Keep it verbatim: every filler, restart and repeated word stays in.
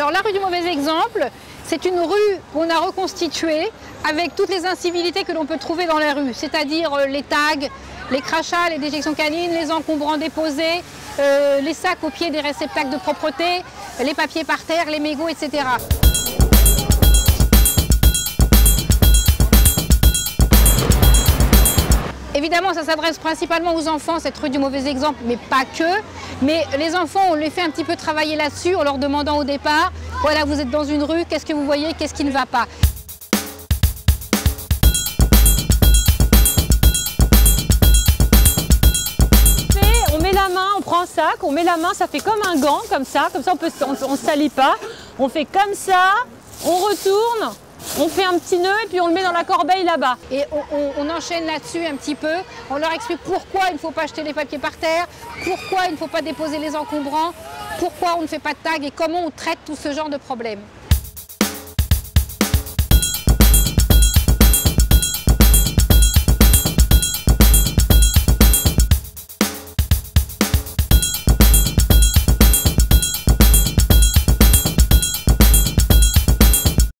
Alors la rue du mauvais exemple, c'est une rue qu'on a reconstituée avec toutes les incivilités que l'on peut trouver dans la rue, c'est-à-dire les tags, les crachats, les déjections canines, les encombrants déposés, euh, les sacs au pied des réceptacles de propreté, les papiers par terre, les mégots, et cetera. Évidemment, ça s'adresse principalement aux enfants, cette rue du mauvais exemple, mais pas que. Mais les enfants, on les fait un petit peu travailler là-dessus en leur demandant au départ, voilà, vous êtes dans une rue, qu'est-ce que vous voyez, qu'est-ce qui ne va pas? On met la main, on prend un sac, on met la main, ça fait comme un gant, comme ça, comme ça on ne salit pas. On fait comme ça, on retourne. On fait un petit nœud et puis on le met dans la corbeille là-bas. Et on, on, on enchaîne là-dessus un petit peu. On leur explique pourquoi il ne faut pas jeter les papiers par terre, pourquoi il ne faut pas déposer les encombrants, pourquoi on ne fait pas de tag et comment on traite tout ce genre de problèmes.